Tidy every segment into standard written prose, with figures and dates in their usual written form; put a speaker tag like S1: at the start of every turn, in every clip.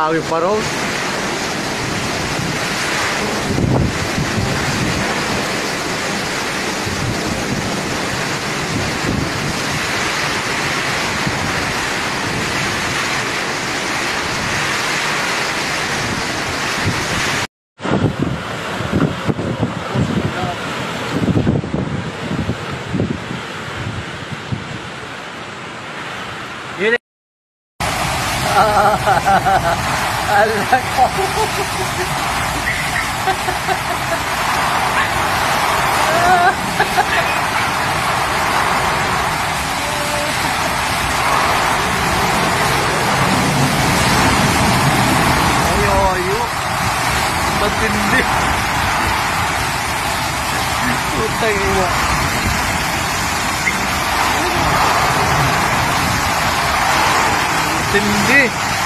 S1: Bumawi pa raw. Alak ko. Ayo. Matindi. Putang ina. Matindi.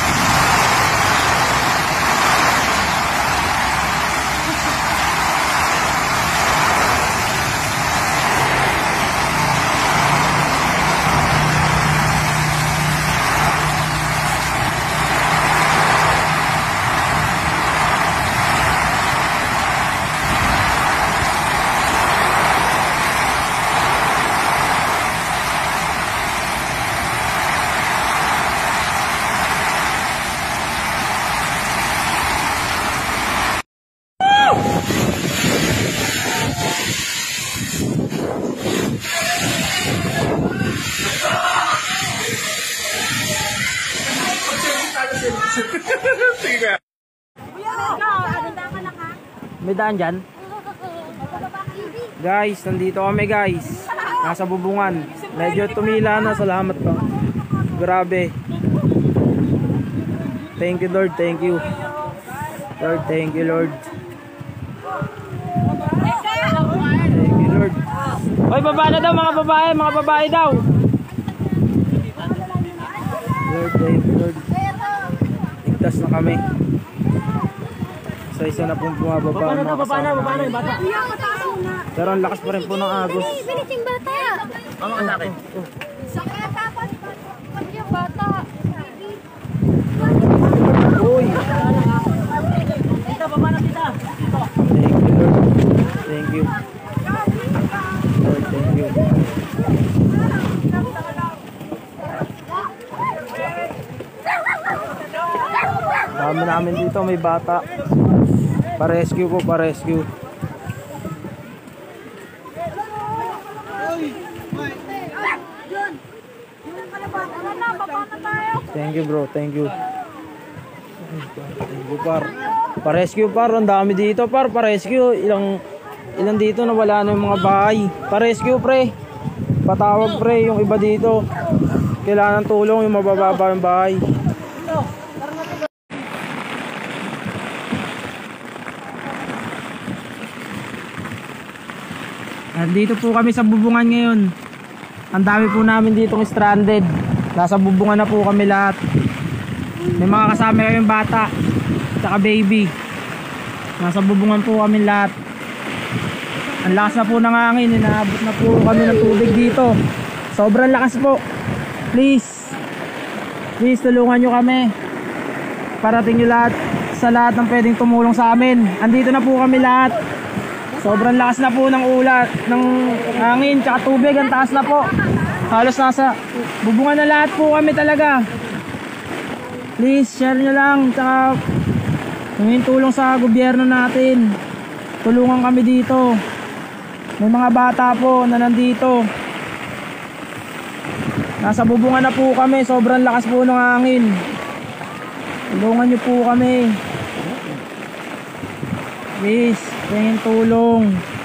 S2: May daan dyan? Guys, nandito kami guys. Nasa Bubungan. Medyo tumila na, salamat po. Grabe. Thank you Lord, thank you. Lord, thank you Lord. Thank you Lord. Hoy, baba na daw mga babae daw. Lord, thank you Lord. Ligtas na kami. Isa na pong bumababa. Baba na yung bata. Pero ang lakas pa rin po ng agos.
S3: Bilis yung bata.
S1: Ano ka sa akin?
S3: Sakit tapos pag yung bata.
S2: Uy.
S3: Dito, baba na dito.
S2: Thank you Lord. Thank you. Lord, thank you. Dami namin dito, may bata. Pa-rescue po, pa-rescue. Thank you bro, thank you. Thank you par. Pa-rescue par, ang dami dito par, pa-rescue. Ilang dito na wala na yung mga bahay. Pa-rescue pre. Patawag pre yung iba dito. Kailangan ng tulong yung mabababa yung bahay. Dito po kami sa Bubungan ngayon. Ang dami po namin ditong stranded. Nasa Bubungan na po kami lahat. May mga kasama kaming bata saka baby. Nasa Bubungan po kami lahat. Ang lakas na po ng hangin. Inaabot na po kami ng tubig dito. Sobrang lakas po. Please tulungan nyo kami. Parating nyo lahat sa lahat ng pwedeng tumulong sa amin. Andito na po kami lahat. Sobrang lakas na po ng ulan, ng hangin, tsaka tubig, ang taas na po. Halos nasa Bubungan na lahat po kami talaga. Please, share nyo lang, tsaka hingin tulong sa gobyerno natin. Tulungan kami dito. May mga bata po na nandito. Nasa Bubungan na po kami, sobrang lakas po ng hangin. Tulungan nyo po kami. Please, pahingin tulong.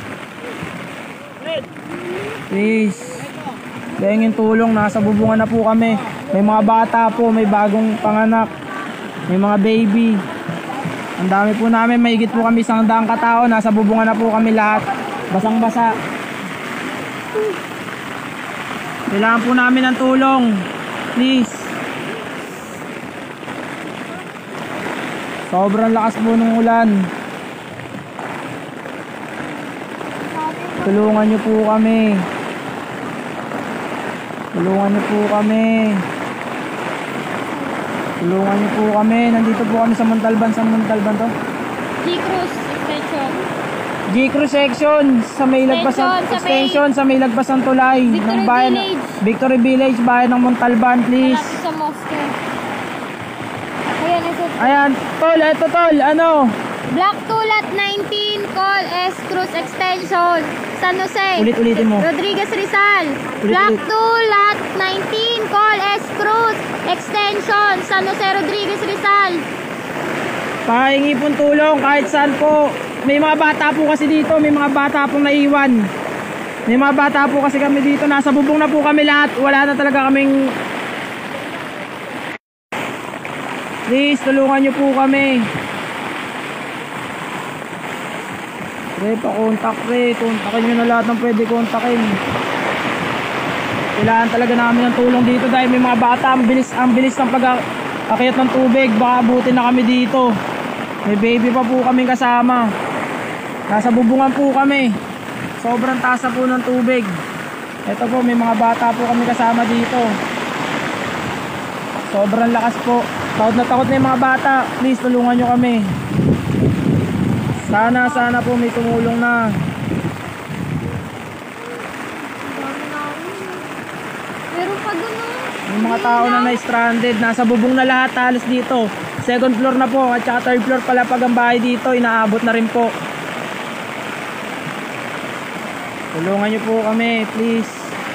S2: Please, pahingin tulong. Nasa Bubungan na po kami. May mga bata po, may bagong panganak, may mga baby. Ang dami po namin, mahigit po kami 100 katao. Nasa Bubungan na po kami lahat. Basang basa. Kailangan po namin ng tulong. Please. Sobrang lakas po ng ulan. Tulungan niyo po kami. Tulungan niyo po kami. Tulungan niyo po kami. Nandito po kami sa Montalban. Sa Montalban to?
S3: G-Cruise extension.
S2: G-Cruise section sa may lagpasan extension sa may lagpasan tulay
S3: Victory
S2: ng bayan
S3: Village.
S2: Victory Village, bayan ng Montalban, please.
S3: Malapit sa mosque. Ayan, ito.
S2: Ayan, tol, eto tol, ano?
S3: Block 2 Lot 19, call S Cruz Extension, San Jose.
S2: Ulit-ulitin mo.
S3: Rodriguez Rizal.
S2: Ulit-ulit.
S3: Block 2 Lot 19, call S Cruz Extension, San Jose, Rodriguez Rizal.
S2: Pahingi pong tulong kahit saan po. May mga bata po kasi dito, may mga bata pong naiwan. May mga bata po kasi kami dito, nasa bubong na po kami lahat. Wala na talaga kaming... Please, tulungan nyo po kami. Pre, pa-contact pre. Kontakin nyo na lahat ng pwede kontakin. Kailangan talaga namin ng tulong dito dahil may mga bata. Ang bilis ng pag-akyat ng tubig. Baka abutin na kami dito. May baby pa po kaming kasama. Nasa bubungan po kami. Sobrang taas na po ng tubig. Ito po, may mga bata po kami kasama dito. Sobrang lakas po. Takot na takot na yung mga bata. Please, tulungan nyo kami. Sana po may tumulong na.
S3: Meron pa doon.
S2: May mga tao na na-stranded. Nasa bubong na lahat halos dito. Second floor na po at saka third floor pala pag ang bahay dito. Inaabot na rin po. Tulungan nyo po kami, please.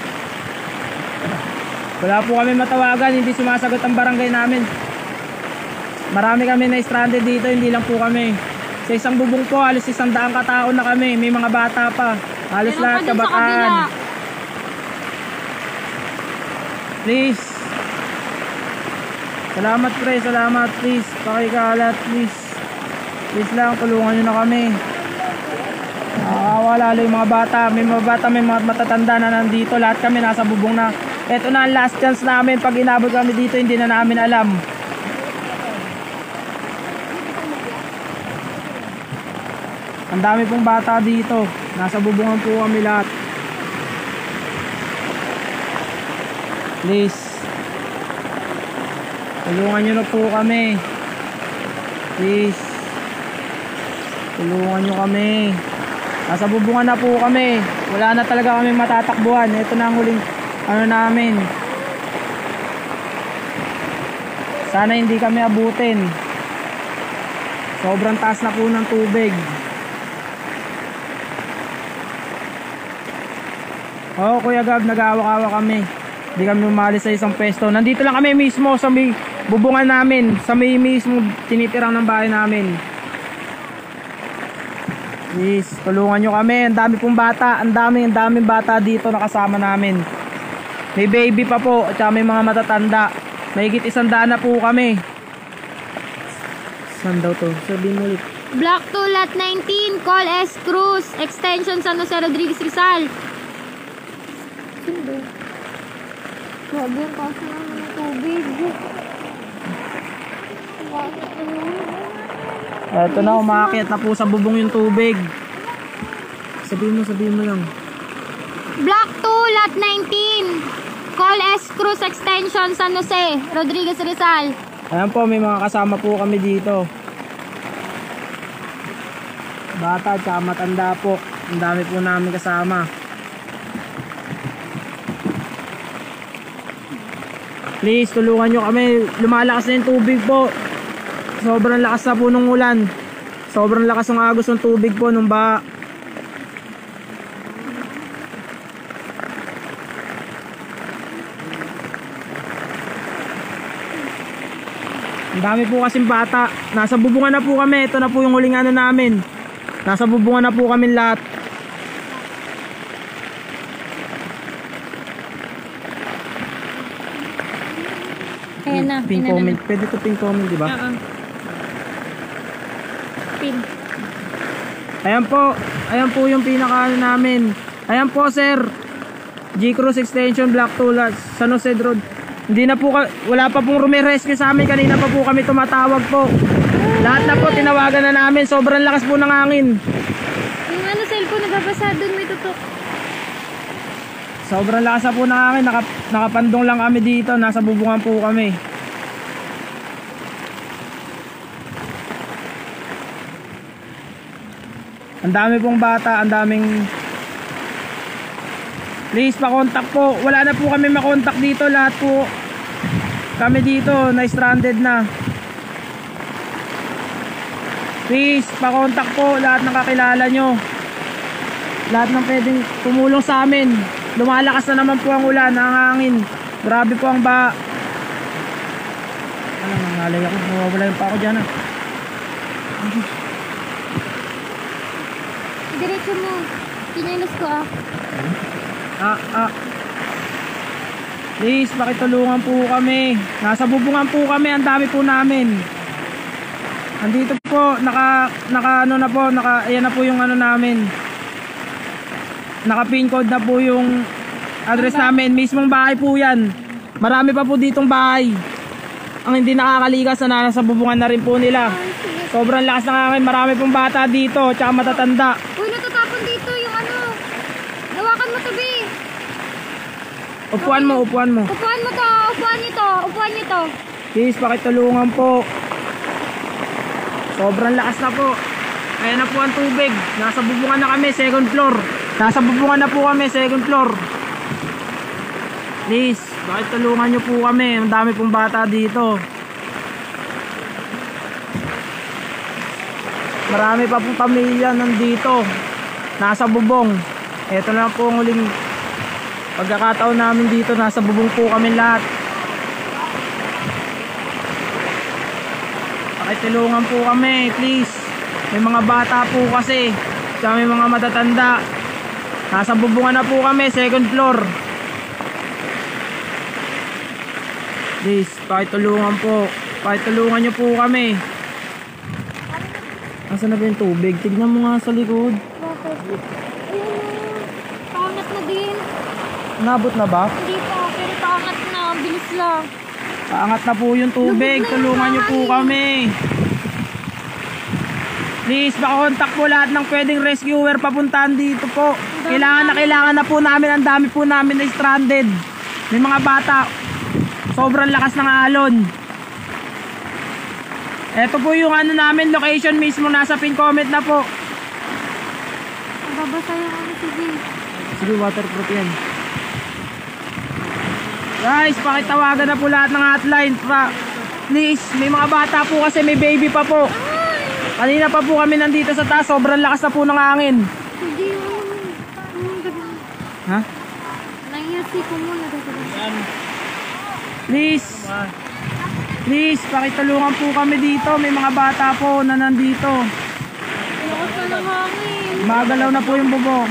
S2: Wala po kami matawagan. Hindi sumasagot ang barangay namin. Marami kami na-stranded dito. Hindi lang po kami. Sa isang bubong po, halos 100 katao na kami. May mga bata pa. Halos
S3: Meron
S2: lahat
S3: pa dun sa
S2: kabataan.
S3: kabila.
S2: Please. Salamat pre, salamat. Please, pakikalat, please. Please lang, tulungan nyo na kami. Nakakawa lalo yung mga bata. May mga bata, may mga matatanda na nandito. Lahat kami nasa bubong na. Ito na ang last chance namin. Pag inabot kami dito, hindi na namin alam. Ang dami pong bata dito. Nasa bubungan po kami lahat. Please. Tulungan nyo na po kami. Please. Tulungan nyo kami. Nasa bubungan na po kami. Wala na talaga kami matatakbuhan. Ito na ang huling ano namin. Sana hindi kami abutin. Sobrang taas na po ng tubig. Oo, Kuya Gab, nag-aawak-aawak kami. Hindi kami umalis sa isang pwesto. Nandito lang kami mismo sa may bubungan namin. Sa may mismo tinitirang ng bahay namin. Please, tulungan nyo kami. Ang dami pong bata. Ang daming bata dito na kasama namin. May baby pa po. At saka may mga matatanda. Mahigit 100 na po kami. Saan daw to? Sabihin mo ulit.
S3: Block 2 Lot 19, call S Cruz Extension, San Jose, Rodriguez Rizal. Grabe ang kaso lang ng tubig.
S2: Eto na, umakit na po sa bubong yung tubig. Sabihin mo lang.
S3: Block 2 Lot 19, call S Cruz Extension, San Jose, Rodriguez Rizal.
S2: Ayan po, may mga kasama po kami dito. Bata at saka matanda po. Ang dami po namin kasama. Please, tulungan nyo kami. Lumalakas na yung tubig po. Sobrang lakas na po ng ulan. Sobrang lakas ng agos ng tubig po nung baha. Ang dami po kasing bata. Nasa bubungan na po kami. Ito na po yung huling ano namin. Nasa bubungan na po kami lahat.
S3: Ayan na.
S2: Pin comment. Pwede to pin comment, di ba?
S3: Pin.
S2: Ayan po. Ayan po yung pinaka ano namin. Ayan po, sir. G-Cruise Extension, Block 2 Lot, San Jose Road. Hindi na po, wala pa pong rumirescue sa amin. Kanina pa po kami tumatawag po. Lahat na po, tinawagan na namin. Sobrang lakas po ng hangin.
S3: Yung ano, cellphone nababasa doon, may tutok.
S2: Sobrang lakas na po ng hangin. Nakapandong lang kami dito. Nasa bubungan po kami. Ang dami pong bata, ang daming... Please, pa-contact po. Wala na po kami makontak dito. Lahat po kami dito na stranded na. Please, pa-contact po lahat ng kakilala nyo. Lahat ng pwedeng tumulong sa amin. Lumalakas na naman po ang ulan, ang hangin. Grabe po ang ba. Alam, nangalay ako. Nawawala yung pa ako dyan, ah.
S3: Diretso mo. Pinilos ko, ah.
S2: Please, pakitulungan po kami. Nasa bubungan po kami. Ang dami po namin. Andito po, ayan na po yung ano namin. Naka-pin code na po yung address namin. Mismong bahay po yan. Marami pa po ditong bahay. Ang hindi nakakaligas na nasa bubungan na rin po nila. Sobrang lakas ng hangin. Marami pong bata dito, tsaka matatanda.
S3: Uy, natatapon dito yung ano. Hawakan mo tabi.
S2: Upuan mo.
S3: Upuan mo to. Upuan nyo to.
S2: Please, pakitulungan po. Sobrang lakas na po. Ayan na po ang tubig. Nasa bubungan na kami, second floor. Second floor. Please, pakitulungan nyo po kami. Ang dami pong bata dito. Marami pa pong pamilya nandito. Nasa bubong. Ito na po ang huling pagkakataon namin dito. Nasa bubong po kami lahat. Pakitulungan po kami, please. May mga bata po kasi. Tsaka may mga matatanda. Nasa bubungan na po kami, second floor. Please, pakitulungan po. Pakitulungan nyo po kami. Nasaan na ba yung tubig? Tignan mo nga sa likod.
S3: Bakit? Ayun, paangat na din.
S2: Nabot na ba?
S3: Hindi pa, pero paangat na. Bilis lang.
S2: Paangat na po yung tubig. Tulungan nyo po kami. Please, makakontak po lahat ng pwedeng rescuer papuntahan dito po. Kailangan na po namin. Ang dami po namin na stranded. May mga bata. Sobrang lakas ng alon. Ito po yung ano namin, location mismo. Nasa pin comment na po.
S3: Babasa yung ano, sige.
S2: Sige, waterproof yan. Guys, pakitawagan na po lahat ng hotline. Please, may mga bata po kasi may baby pa po. Kanina pa po kami nandito sa taas. Sobrang lakas na po ng hangin.
S3: Hindi yung...
S2: Ha?
S3: Nangyasi ko muna.
S2: Please, pakitulungan po kami dito. May mga bata po na nandito.
S3: Lakas na ng hangin.
S2: Magalaw na po yung bubong.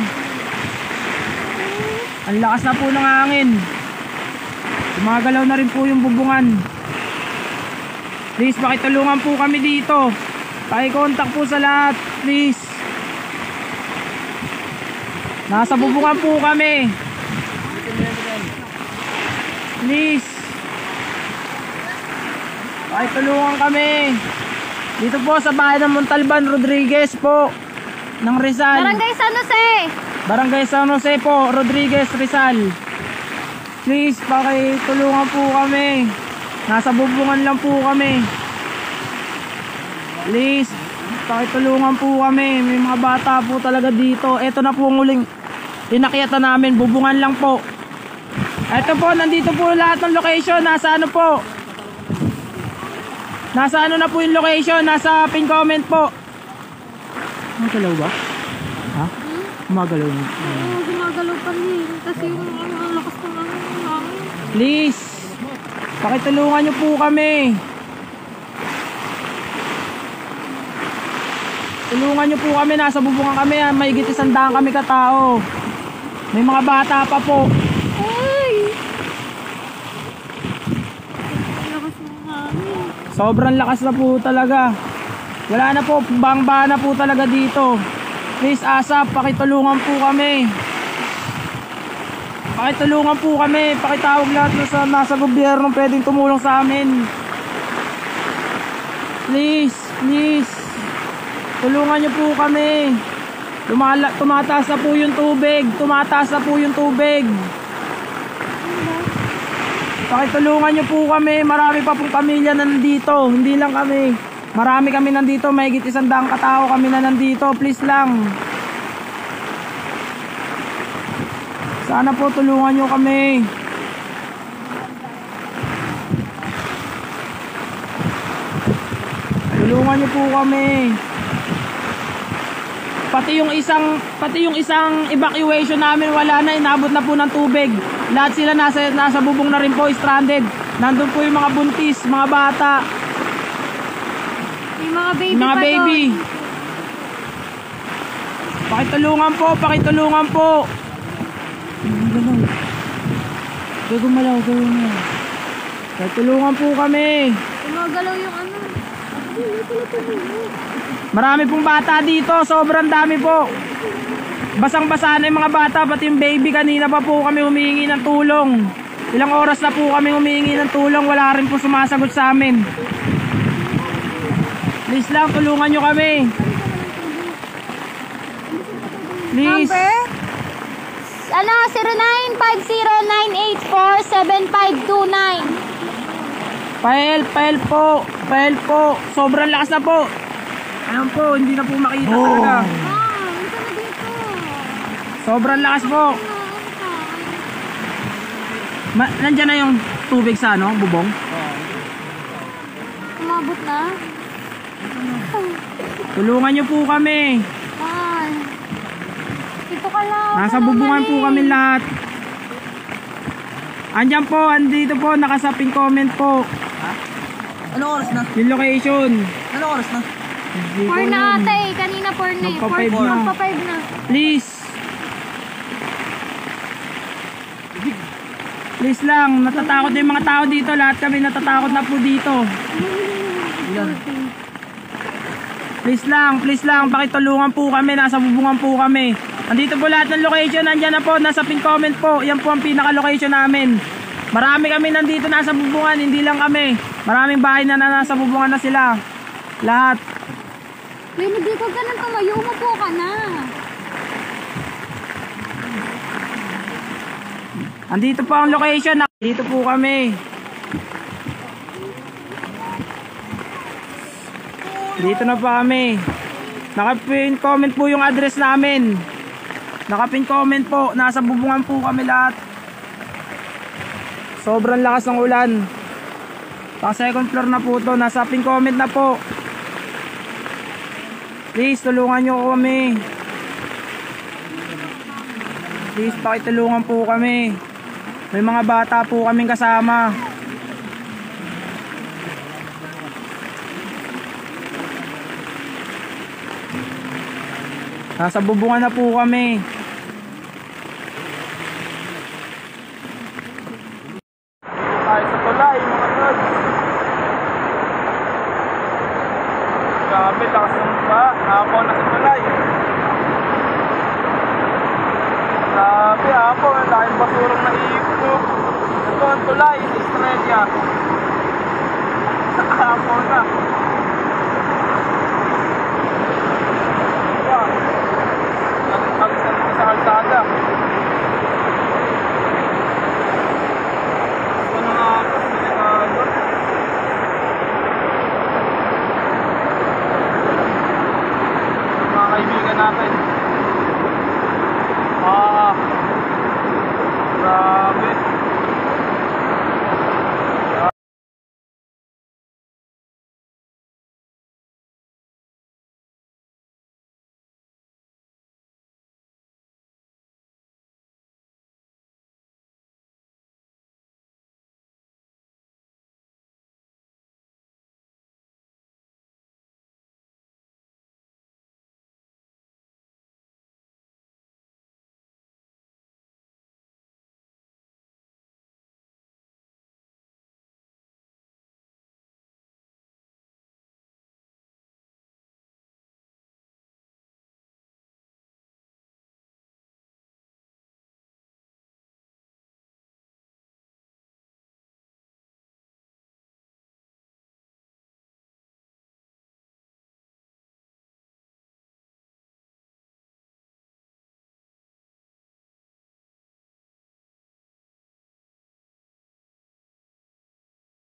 S2: Ang lakas na po ng hangin. Magalaw na rin po yung bubungan. Please, pakitulungan po kami dito. Pakicontact po sa lahat, please. Nasa bubungan po kami. Please. Pakitulungan kami. Dito po sa bahay ng Montalban Rodriguez po ng Rizal. Barangay San Jose po, Rodriguez, Rizal. Please, pakitulungan po kami. Nasa bubungan lang po kami. Please, pakitulungan po kami. May mga bata po talaga dito. Ito na po ang huling inakyatan namin. Bubungan lang po. Ito po, nandito po lahat ng location. Nasa ano po? Nasa ano na po yung location? Nasa pin comment po. Magalaw ba? Ha? Magalaw niyo.
S3: Oo, gumagalaw pa rin. Kasi yung ang lakas ng hangin.
S2: Please, pakitulungan niyo po kami. Tulungan niyo po kami. Nasa bubungan kami. Mahigit 100 kami katao. May mga bata pa po.
S3: Ay! Lakas ng hangin.
S2: Sobrang lakas na po talaga. Wala na po. Bangba na po talaga dito. Please, ASAP, pakitulungan po kami. Pakitulungan po kami. Pakitawag lahat na nasa gobyerno pwedeng tumulong sa amin. Please, please. Tulungan niyo po kami. Tumataas na po yung tubig. Tumataas na po yung tubig. Pakitulungan niyo po kami. Marami pa pong pamilya na nandito. Hindi lang kami. Marami kami nandito, mahigit 100 katao kami na nandito. Please lang. Sana po tulungan nyo kami. Tulungan nyo po kami. Pati yung isang evacuation namin wala na, inabot na po ng tubig. Lahat sila nasa bubong na rin po, stranded. Nandun po yung mga buntis, mga bata,
S3: May mga baby
S2: mga
S3: pa
S2: baby.
S3: doon.
S2: Pakitulungan po, pakitulungan po. Gumalaw, gawin mo. Pakitulungan po kami.
S3: Gumagalaw yung ano.
S2: Marami pong bata dito, sobrang dami po. Basang-basa na yung mga bata, pati yung baby. Kanina pa po kami humihingi ng tulong. Ilang oras na po kami humihingi ng tulong, wala rin po sumasagot sa amin. Please lang, tulungan nyo kami. Please.
S3: Number? Ano, 0950-984-7529.
S2: Pael po. Sobrang lakas na po. Ayun po, hindi na po makita talaga.
S3: Ah, ito na dito.
S2: Sobrang lakas po. Nandyan na yung tubig sa ano, bubong?
S3: Umabot na?
S2: Tulungan nyo po kami.
S3: Ah. Ito ka lang.
S2: Nasa bubungan po kami lahat. Andyan po, andito po, nakasaping comment po.
S1: Anong oras na?
S2: Yung location.
S1: Anong oras na?
S2: Hindi ko
S3: 4 na
S2: alam.
S3: ata eh. Kanina 4 na eh.
S2: Magpa-five na.
S3: Magpa-5 na.
S2: Please. Please lang, natatakot na yung mga tao dito. Lahat kami natatakot na po dito. Please lang, pakitulungan po kami. Nasa bubungan po kami. Andito po lahat ng location. Nandyan na po, nasa pin comment po. Yan po ang pinaka-location namin. Marami kami nandito nasa bubungan, hindi lang kami. Maraming bahay na nasa bubungan na sila. Lahat.
S3: Wait, dito ka nang tumayo. Umupo ka na.
S2: Andito po ang location. Dito po kami. Dito na po kami. Nakapin comment po yung address namin. Nakapin comment po. Nasa bubungan po kami lahat. Sobrang lakas ng ulan. Pang second floor na po to. Nasa pin comment na po. Please tulungan nyo kami. Please pakitulungan po kami. May mga bata po kaming kasama. Nasa bubungan na po kami. Tayo sa tulay mga lods. Grabe, lakas ng ba. Nakapo na sa tulay. Grabe, hapo. Ang laking basurang naipot. Ito ang tulay, Estrella. Hapo na.